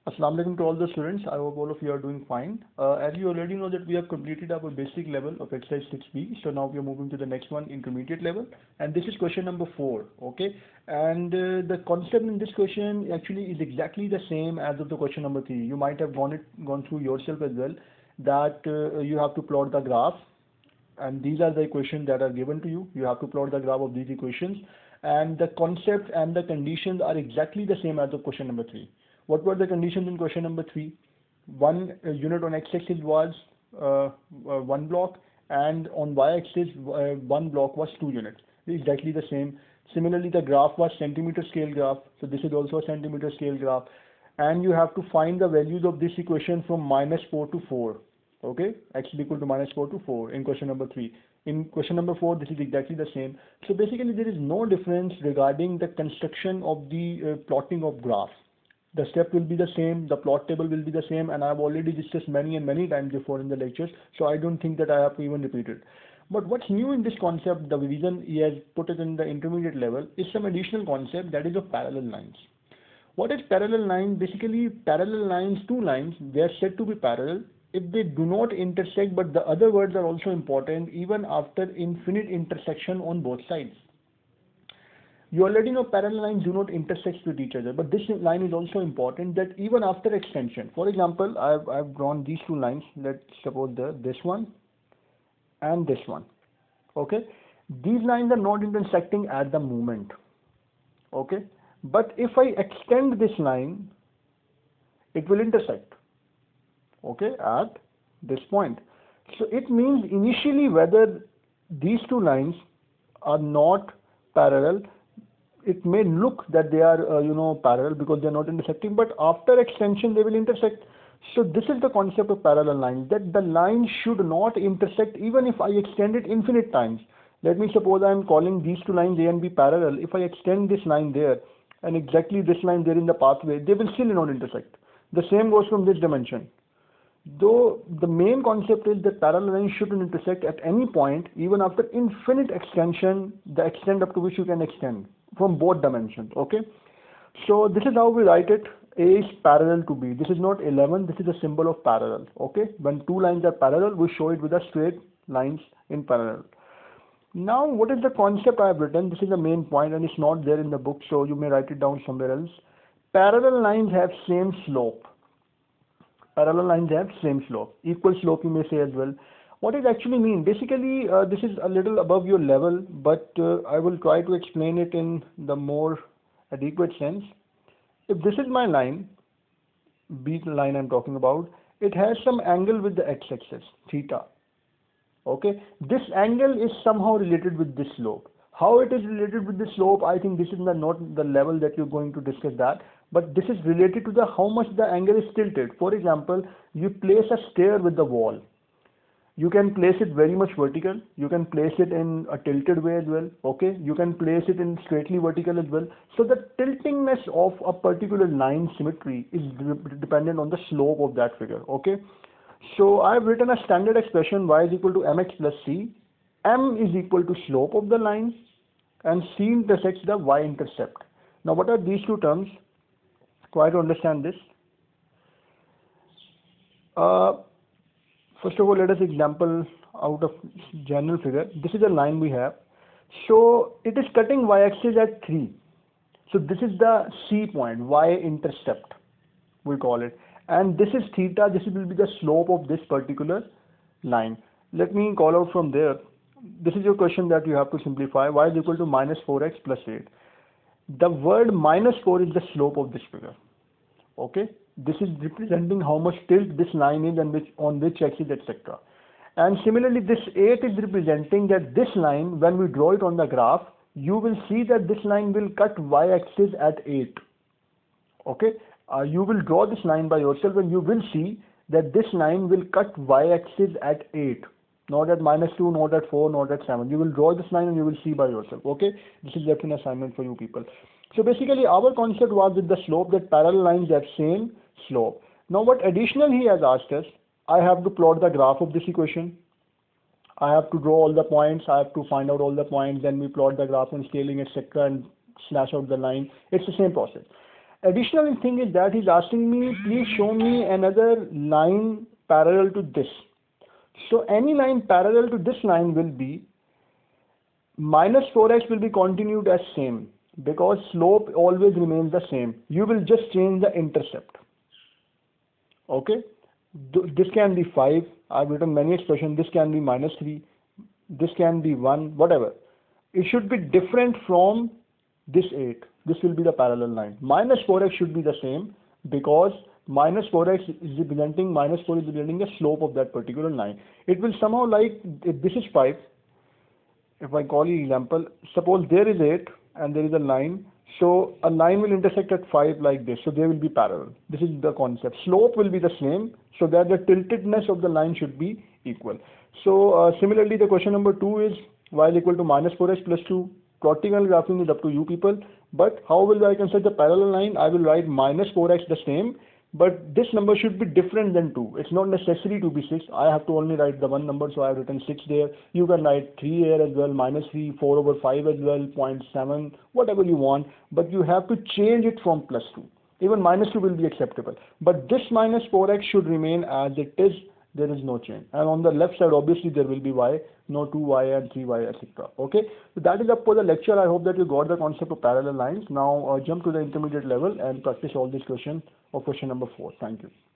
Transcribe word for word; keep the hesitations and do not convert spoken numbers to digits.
Assalamu alaikum to all the students. I hope all of you are doing fine. Uh, as you already know that we have completed our basic level of exercise six B. So now we are moving to the next one, intermediate level. And this is question number four. Okay. And uh, the concept in this question actually is exactly the same as of the question number three. You might have gone it gone through yourself as well. That uh, you have to plot the graph. And these are the equations that are given to you. You have to plot the graph of these equations. And the concept and the conditions are exactly the same as of question number three. What were the conditions in question number three? One uh, unit on x-axis was uh, uh, one block, and on y-axis uh, one block was two units. Exactly the same. Similarly, the graph was centimeter scale graph, so this is also a centimeter scale graph. And you have to find the values of this equation from minus four to four. Okay, x is equal to minus four to four in question number three. In question number four, this is exactly the same. So basically, there is no difference regarding the construction of the uh, plotting of graph. The step will be the same, the plot table will be the same, and I've already discussed many and many times before in the lectures, so I don't think that I have to even repeat it. But what's new in this concept, the reason he has put it in the intermediate level, is some additional concept, that is of parallel lines. What is parallel line? Basically, parallel lines, two lines, they are said to be parallel if they do not intersect, but the other words are also important, even after infinite intersection on both sides. You already know parallel lines do not intersect with each other, but this line is also important, that even after extension. For example, I've, I've drawn these two lines. Let's suppose the, this one and this one. Okay, these lines are not intersecting at the moment. Okay, but if I extend this line, it will intersect. Okay, at this point. So it means initially whether these two lines are not parallel, it may look that they are uh, you know parallel because they are not intersecting, but after extension they will intersect. So this is the concept of parallel lines, that the line should not intersect even if I extend it infinite times. Let me suppose I am calling these two lines A and B parallel. If I extend this line there and exactly this line there in the pathway, they will still not intersect. The same goes from this dimension. Though the main concept is that parallel lines shouldn't intersect at any point, even after infinite extension, the extent up to which you can extend from both dimensions. Okay, so this is how we write it. A is parallel to B. This is not eleven, this is a symbol of parallel. Okay, when two lines are parallel, we show it with a straight lines in parallel. Now what is the concept I have written? This is the main point and it's not there in the book, so you may write it down somewhere else. Parallel lines have same slope. Parallel lines have same slope, equal slope you may say as well. What does it actually mean? Basically, uh, this is a little above your level, but uh, I will try to explain it in the more adequate sense. If this is my line, B line I'm talking about, it has some angle with the x-axis, theta. Okay, this angle is somehow related with this slope. How it is related with the slope, I think this is the, not the level that you're going to discuss that. But this is related to the how much the angle is tilted. For example, you place a stair with the wall. You can place it very much vertical. You can place it in a tilted way as well. Okay, you can place it in straightly vertical as well. So the tiltingness of a particular line symmetry is dependent on the slope of that figure. Okay, so I have written a standard expression y is equal to mx plus c. M is equal to slope of the line and c intersects the y-intercept. Now what are these two terms? Try to understand this. Uh, first of all, let us example out of general figure. This is a line we have. So it is cutting y-axis at three. So this is the C point, y-intercept, we call it. And this is theta. This will be the slope of this particular line. Let me call out from there. This is your question that you have to simplify. Y is equal to minus four x plus eight. The word minus four is the slope of this figure. Okay, this is representing how much tilt this line is and which on which axis, et cetera. And similarly, this eight is representing that this line, when we draw it on the graph, you will see that this line will cut y-axis at eight. Okay, uh, you will draw this line by yourself and you will see that this line will cut y-axis at eight. Not at minus two, not at four, not at seven. You will draw this line and you will see by yourself. Okay, this is left an assignment for you people. So basically our concept was with the slope, that parallel lines have same slope. Now what additional he has asked us, I have to plot the graph of this equation. I have to draw all the points, I have to find out all the points, then we plot the graph and scaling, et cetera, and slash out the line. It's the same process. additional thing is that he's asking me, please show me another line parallel to this. So any line parallel to this line will be minus four x will be continued as same because slope always remains the same. You will just change the intercept. Okay, this can be five. I've written many expressions. This can be minus three. This can be one, whatever. It should be different from this eight. This will be the parallel line. Minus four x should be the same because minus four x is representing, minus four is representing the slope of that particular line. It will somehow like, if this is five, if I call you example, suppose there is eight and there is a line. So a line will intersect at five like this. So they will be parallel. This is the concept. Slope will be the same so that the tiltedness of the line should be equal. So uh, similarly, the question number two is y is equal to minus four x plus two. Plotting and graphing is up to you people. But how will I consider the parallel line? I will write minus four x the same. But this number should be different than two. It's not necessary to be six. I have to only write the one number, so I have written six there. You can write three here as well, minus three, four over five as well, zero point seven, whatever you want. But you have to change it from plus two. Even minus two will be acceptable. But this minus four x should remain as it is. There is no change. And on the left side, obviously, there will be y, no two y and three y, et cetera. Okay, so that is up for the lecture. I hope that you got the concept of parallel lines. Now uh, jump to the intermediate level and practice all these questions of question number four. Thank you.